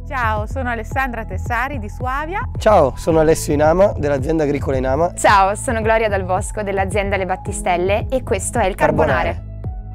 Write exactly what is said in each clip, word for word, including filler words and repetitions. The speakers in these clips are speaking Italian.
Ciao, sono Alessandra Tessari di Suavia. Ciao, sono Alessio Inama dell'azienda agricola Inama. Ciao, sono Gloria Dal Bosco dell'azienda Le Battistelle e questo è il Carbonare. Carbonare.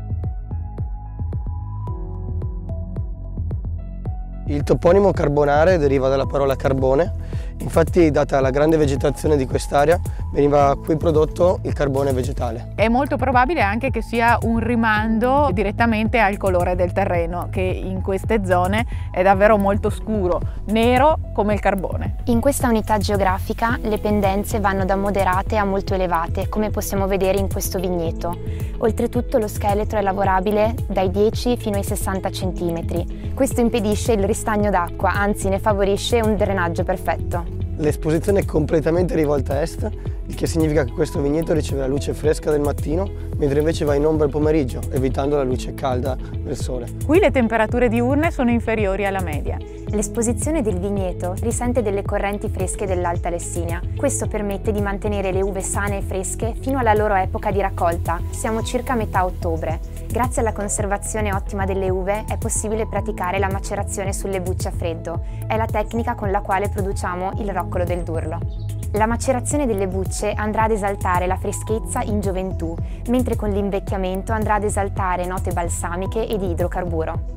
Il toponimo Carbonare deriva dalla parola carbone, infatti data la grande vegetazione di quest'area veniva qui prodotto il carbone vegetale. È molto probabile anche che sia un rimando direttamente al colore del terreno, che in queste zone è davvero molto scuro, nero come il carbone. In questa unità geografica le pendenze vanno da moderate a molto elevate, come possiamo vedere in questo vigneto. Oltretutto lo scheletro è lavorabile dai dieci fino ai sessanta centimetri. Questo impedisce il ristagno d'acqua, anzi ne favorisce un drenaggio perfetto. L'esposizione è completamente rivolta a est, il che significa che questo vigneto riceve la luce fresca del mattino, mentre invece va in ombra il pomeriggio, evitando la luce calda del sole. Qui le temperature diurne sono inferiori alla media. L'esposizione del vigneto risente delle correnti fresche dell'Alta Lessinia. Questo permette di mantenere le uve sane e fresche fino alla loro epoca di raccolta. Siamo circa a metà ottobre. Grazie alla conservazione ottima delle uve è possibile praticare la macerazione sulle bucce a freddo. È la tecnica con la quale produciamo il roccolo del Durlo. La macerazione delle bucce andrà ad esaltare la freschezza in gioventù, mentre con l'invecchiamento andrà ad esaltare note balsamiche e di idrocarburo.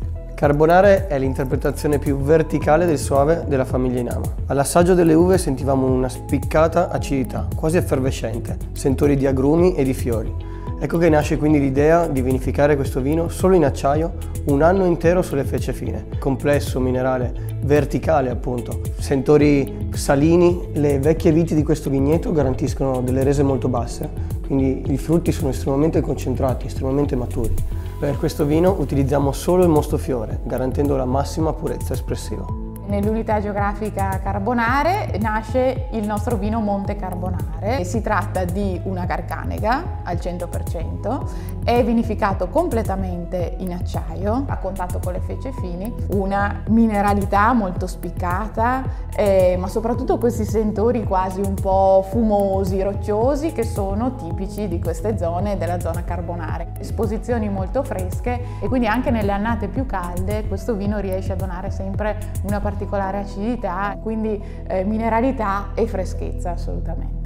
Carbonare è l'interpretazione più verticale del soave della famiglia Inama. All'assaggio delle uve sentivamo una spiccata acidità, quasi effervescente, sentori di agrumi e di fiori. Ecco che nasce quindi l'idea di vinificare questo vino solo in acciaio un anno intero sulle fece fine. Complesso, minerale, verticale appunto. Sentori salini, le vecchie viti di questo vigneto garantiscono delle rese molto basse, quindi i frutti sono estremamente concentrati, estremamente maturi. Per questo vino utilizziamo solo il mostofiore, garantendo la massima purezza espressiva. Nell'unità geografica Carbonare nasce il nostro vino Monte Carbonare. Si tratta di una carcanega al cento per cento, è vinificato completamente in acciaio, a contatto con le fece fini, una mineralità molto spiccata, eh, ma soprattutto questi sentori quasi un po' fumosi, rocciosi, che sono tipici di queste zone, della zona Carbonare. Esposizioni molto fresche e quindi anche nelle annate più calde questo vino riesce a donare sempre una particolare acidità, quindi eh, mineralità e freschezza assolutamente.